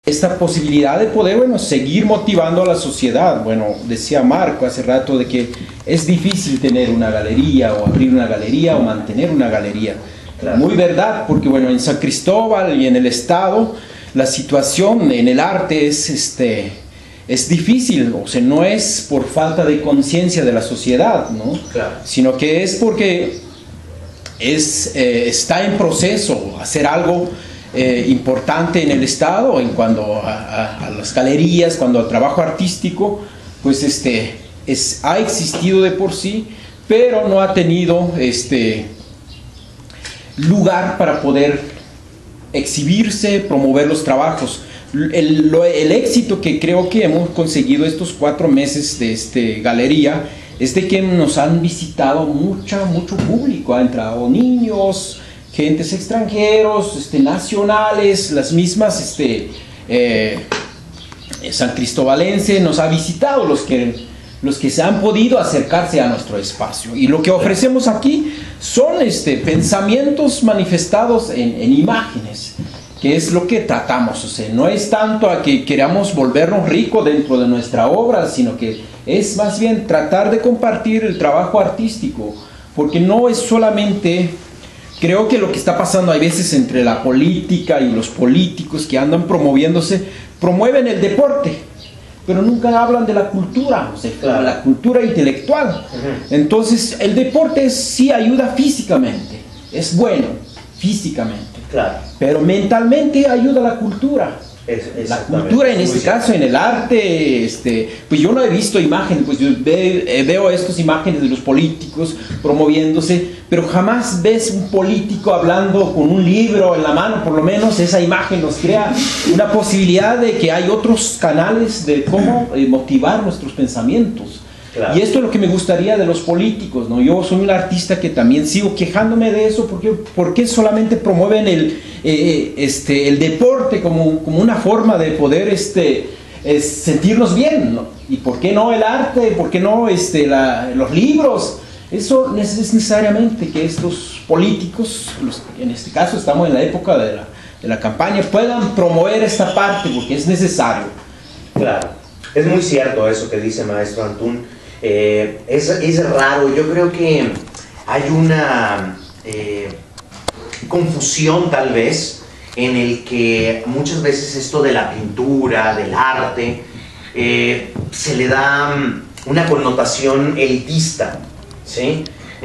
esta posibilidad de poder, bueno, seguir motivando a la sociedad. Bueno, decía Marco hace rato de que es difícil tener una galería o abrir una galería o mantener una galería. Claro. Muy verdad, porque bueno, en San Cristóbal y en el estado la situación en el arte es difícil, o sea, no es por falta de conciencia de la sociedad, ¿no? Claro. Sino que es porque está en proceso hacer algo importante en el estado en cuanto a las galerías, cuando al trabajo artístico, pues ha existido de por sí, pero no ha tenido lugar para poder exhibirse, promover los trabajos. El éxito que creo que hemos conseguido estos 4 meses de galería es de que nos han visitado mucho público, ha entrado niños, gentes extranjeros, nacionales, las mismas San Cristobalense nos ha visitado, los que se han podido acercarse a nuestro espacio. Y lo que ofrecemos aquí son pensamientos manifestados en imágenes, que es lo que tratamos. O sea, no es tanto a que queramos volvernos ricos dentro de nuestra obra, sino que es más bien tratar de compartir el trabajo artístico, porque no es solamente... Creo que lo que está pasando hay veces entre la política y los políticos que andan promoviéndose, promueven el deporte, pero nunca hablan de la cultura, o sea, claro, la cultura intelectual. Entonces, el deporte sí ayuda físicamente, es bueno físicamente, claro, pero mentalmente ayuda a la cultura. La cultura en este caso, en el arte, pues yo no he visto imágenes, pues yo veo estas imágenes de los políticos promoviéndose, pero jamás ves un político hablando con un libro en la mano. Por lo menos esa imagen nos crea una posibilidad de que hay otros canales de cómo motivar nuestros pensamientos. Claro. Y esto es lo que me gustaría de los políticos, ¿no? Yo soy un artista que también sigo quejándome de eso, porque solamente promueven el deporte como una forma de poder sentirnos bien, ¿no? Y por qué no el arte, por qué no los libros. Eso es necesariamente que estos políticos, en este caso estamos en la época de la campaña, puedan promover esta parte, porque es necesario. Claro, es muy cierto eso que dice maestro Antún. Es raro, yo creo que hay una confusión tal vez en el que muchas veces esto de la pintura, del arte, se le da una connotación elitista, ¿sí?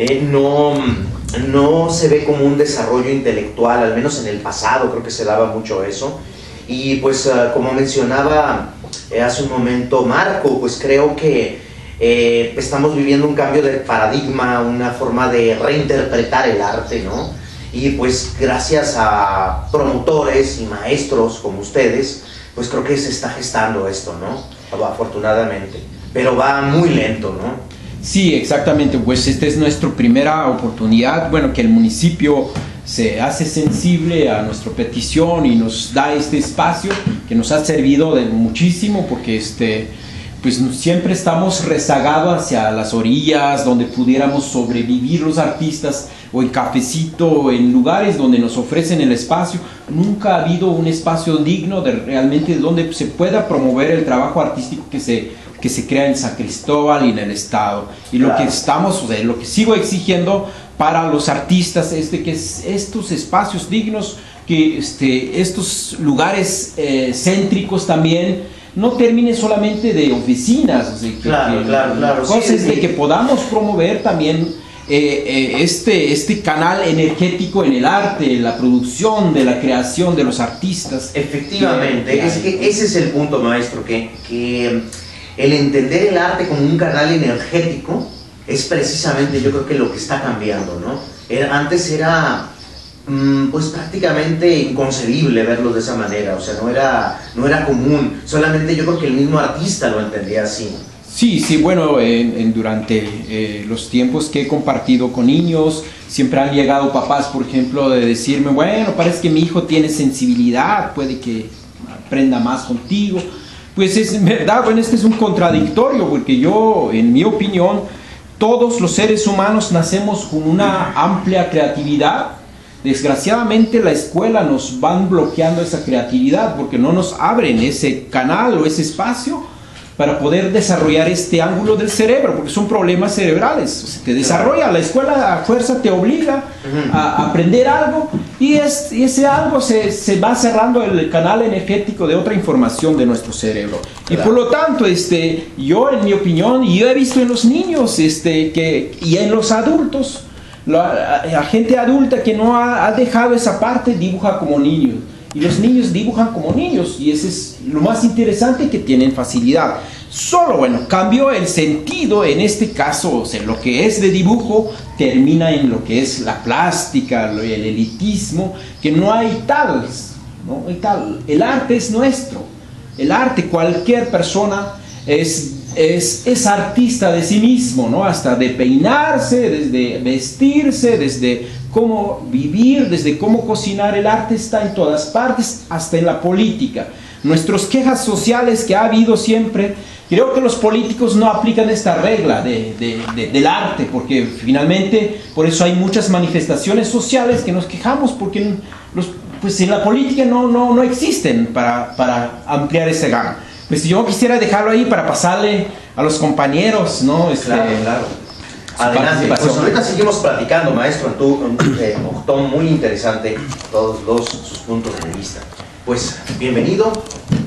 No se ve como un desarrollo intelectual, al menos en el pasado creo que se daba mucho eso. Y pues como mencionaba hace un momento Marco, pues creo que estamos viviendo un cambio de paradigma, una forma de reinterpretar el arte, ¿no? Y pues gracias a promotores y maestros como ustedes, pues creo que se está gestando esto, ¿no? Afortunadamente, pero va muy lento, ¿no? Sí, exactamente, pues esta es nuestra primera oportunidad, bueno, que el municipio se hace sensible a nuestra petición y nos da este espacio que nos ha servido de muchísimo, porque pues siempre estamos rezagados hacia las orillas donde pudiéramos sobrevivir los artistas, o en cafecito, o en lugares donde nos ofrecen el espacio. Nunca ha habido un espacio digno de realmente donde se pueda promover el trabajo artístico que se crea en San Cristóbal y en el estado. Y lo que estamos, lo que sigo exigiendo para los artistas es de que estos espacios dignos, que estos lugares céntricos también, no termine solamente de oficinas, o sea, claro. Cosas sí, de que podamos promover también este canal energético en el arte, la producción, de la creación de los artistas. Efectivamente, es que ese es el punto, maestro, que el entender el arte como un canal energético es precisamente, yo creo que lo que está cambiando, ¿no? Antes era pues prácticamente inconcebible verlo de esa manera, o sea, no era común, solamente yo creo que el mismo artista lo entendía así. Sí, bueno, durante los tiempos que he compartido con niños, siempre han llegado papás, por ejemplo, de decirme, bueno, parece que mi hijo tiene sensibilidad, puede que aprenda más contigo. Pues es verdad, bueno, este es un contradictorio, porque yo, en mi opinión, todos los seres humanos nacemos con una amplia creatividad, desgraciadamente la escuela nos van bloqueando esa creatividad porque no nos abren ese canal o ese espacio para poder desarrollar este ángulo del cerebro, porque son problemas cerebrales. O sea, te desarrolla, la escuela a fuerza te obliga a aprender algo y ese algo se va cerrando el canal energético de otra información de nuestro cerebro. Claro. Y por lo tanto, yo en mi opinión, yo he visto en los niños y en los adultos, la gente adulta que no ha dejado esa parte dibuja como niños. Y los niños dibujan como niños y ese es lo más interesante, que tienen facilidad. Solo, bueno, cambió el sentido en este caso, o sea, lo que es de dibujo termina en lo que es la plástica, el elitismo, que no hay tal, ¿no? Hay tal. El arte es nuestro. El arte, cualquier persona es artista de sí mismo, ¿no? Hasta de peinarse, desde vestirse, desde cómo vivir, desde cómo cocinar. El arte está en todas partes, hasta en la política. Nuestras quejas sociales que ha habido siempre, creo que los políticos no aplican esta regla del arte, porque finalmente por eso hay muchas manifestaciones sociales que nos quejamos, porque pues en la política no existen para ampliar ese gama. Pues yo quisiera dejarlo ahí para pasarle a los compañeros, ¿no? Claro, claro. Adelante, pues ahorita seguimos platicando, maestro, Octón, muy interesante todos sus puntos de vista. Pues bienvenido.